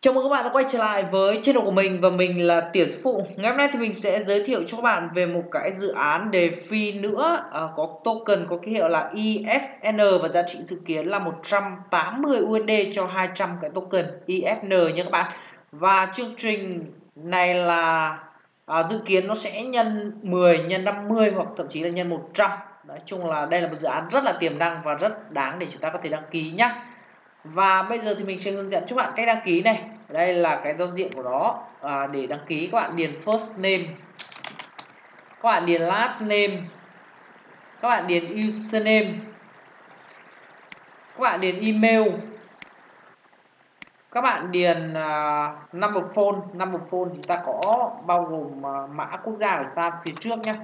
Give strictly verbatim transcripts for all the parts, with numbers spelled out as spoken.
Chào mừng các bạn đã quay trở lại với channel của mình và mình là Tiểu Sư Phụ. Ngày hôm nay thì mình sẽ giới thiệu cho các bạn về một cái dự án DeFi nữa, à, có token có ký hiệu là E F N và giá trị dự kiến là một trăm tám mươi U S D cho hai trăm cái token E F N nhé các bạn. Và chương trình này là à, dự kiến nó sẽ nhân mười, nhân năm mươi hoặc thậm chí là nhân một trăm. Nói chung là đây là một dự án rất là tiềm năng và rất đáng để chúng ta có thể đăng ký nhé. Và bây giờ thì mình sẽ hướng dẫn cho bạn cách đăng ký này. Đây là cái giao diện của nó. à, Để đăng ký các bạn điền first name, các bạn điền last name, các bạn điền username, các bạn điền email, các bạn điền uh, number phone. Number phone thì chúng ta có bao gồm uh, mã quốc gia của chúng ta phía trước nhé.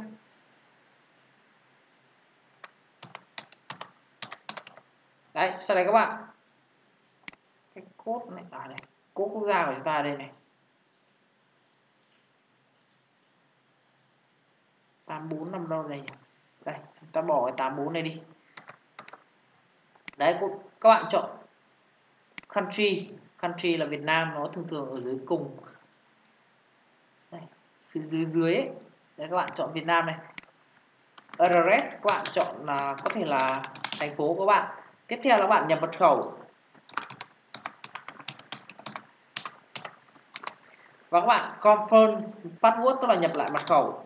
Đấy, sau đây các bạn cái code này, à đây, code quốc gia của chúng ta đây này, tám bốn nằm đâu này nhỉ? Đây, chúng ta bỏ cái tám bốn này đi. Đấy, các bạn chọn country, country là Việt Nam, nó thường thường ở dưới cùng đây, phía dưới dưới ấy. Đấy, các bạn chọn Việt Nam này. Address các bạn chọn là có thể là thành phố của các bạn. Tiếp theo là các bạn nhập mật khẩu và các bạn confirm password, tức là nhập lại mật khẩu.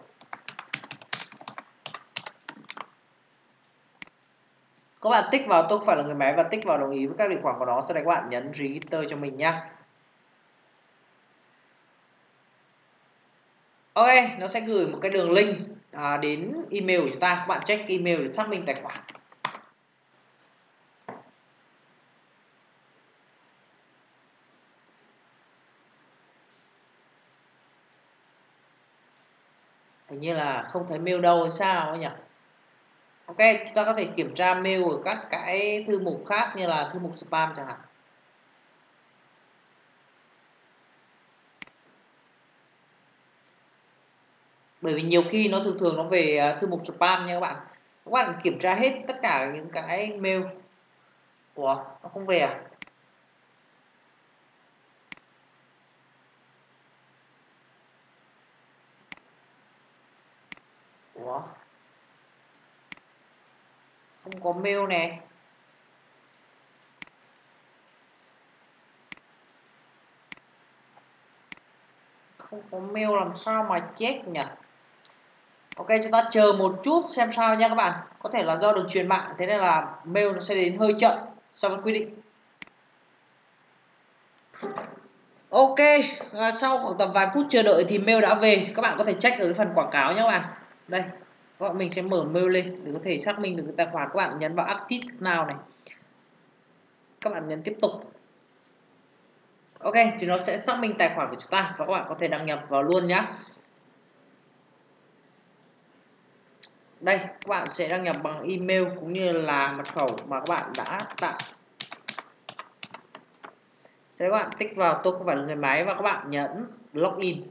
Các bạn tích vào tôi không phải là người máy và tích vào đồng ý với các điều khoản của nó. Sau đây các bạn nhấn register cho mình nhá. Ok, nó sẽ gửi một cái đường link à, đến email của chúng ta. Các bạn check email để xác minh tài khoản. Hình như là không thấy mail đâu hay sao ấy nhỉ? Ok, chúng ta có thể kiểm tra mail ở các cái thư mục khác như là thư mục spam chẳng hạn. Bởi vì nhiều khi nó thường thường nó về thư mục spam nha các bạn. Các bạn kiểm tra hết tất cả những cái mail. Ủa, nó không về à? Ủa? Không có mail này. Không có mail làm sao mà check nhỉ? Ok, chúng ta chờ một chút xem sao nha các bạn. Có thể là do đường truyền mạng, thế nên là mail nó sẽ đến hơi chậm so với quy định. Ok, à, sau khoảng tầm vài phút chờ đợi thì mail đã về. Các bạn có thể check ở cái phần quảng cáo nhé các bạn. Đây, các bạn mình sẽ mở mail lên để có thể xác minh được cái tài khoản. Các bạn nhấn vào Active Now này. Các bạn nhấn tiếp tục. Ok, thì nó sẽ xác minh tài khoản của chúng ta và các bạn có thể đăng nhập vào luôn nhé. Đây, các bạn sẽ đăng nhập bằng email cũng như là mật khẩu mà các bạn đã tạo. Sẽ các bạn tích vào tôi không phải là người máy và các bạn nhấn login.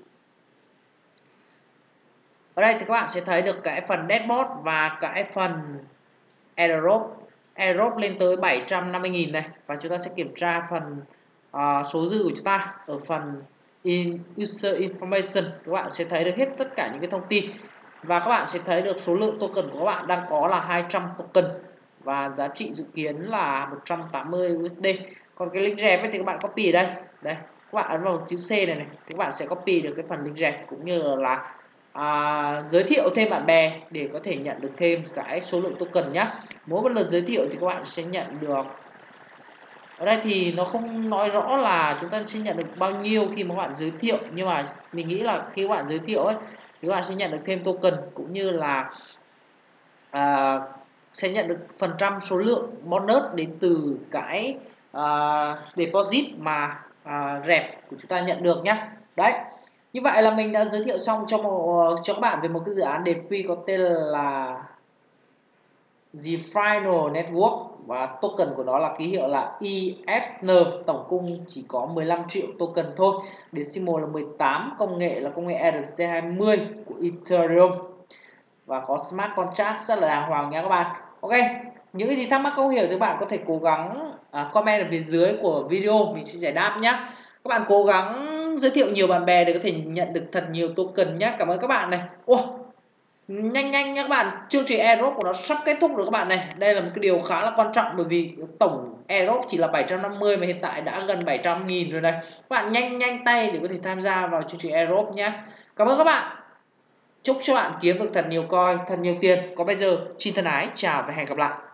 Ở đây thì các bạn sẽ thấy được cái phần dashboard và cái phần airdrop. Airdrop lên tới bảy trăm năm mươi nghìn này. Và chúng ta sẽ kiểm tra phần uh, số dư của chúng ta ở phần in user information. Các bạn sẽ thấy được hết tất cả những cái thông tin. Và các bạn sẽ thấy được số lượng token của các bạn đang có là hai trăm token. Và giá trị dự kiến là một trăm tám mươi U S D. Còn cái link ref thì các bạn copy ở đây. Đây, các bạn ấn vào chữ C này này. Thì các bạn sẽ copy được cái phần link ref cũng như là À, giới thiệu thêm bạn bè để có thể nhận được thêm cái số lượng token nhé. Mỗi một lần giới thiệu thì các bạn sẽ nhận được, ở đây thì nó không nói rõ là chúng ta sẽ nhận được bao nhiêu khi mà các bạn giới thiệu, nhưng mà mình nghĩ là khi các bạn giới thiệu ấy thì các bạn sẽ nhận được thêm token cũng như là à, sẽ nhận được phần trăm số lượng bonus đến từ cái à, deposit mà à, rep của chúng ta nhận được nhé. Đấy, như vậy là mình đã giới thiệu xong cho một, cho các bạn về một cái dự án DeFi có tên là The Final Network và token của nó là ký hiệu là E F N. Tổng cung chỉ có mười lăm triệu token thôi. Decimal là mười tám, công nghệ là công nghệ R C hai mươi của Ethereum và có smart contract rất là đàng hoàng nha các bạn. Ok, những cái gì thắc mắc không hiểu thì bạn có thể cố gắng uh, comment ở phía dưới của video, mình sẽ giải đáp nhé. Các bạn cố gắng giới thiệu nhiều bạn bè để có thể nhận được thật nhiều token nhé. Cảm ơn các bạn này. Ủa, nhanh nhanh nhé các bạn, chương trình airdrop của nó sắp kết thúc rồi các bạn này. Đây là một cái điều khá là quan trọng, bởi vì tổng airdrop chỉ là bảy trăm năm mươi mà hiện tại đã gần bảy trăm nghìn rồi này. Các bạn nhanh nhanh tay để có thể tham gia vào chương trình airdrop nhé. Cảm ơn các bạn. Chúc cho bạn kiếm được thật nhiều coin, thật nhiều tiền. Còn bây giờ, xin thân ái, chào và hẹn gặp lại.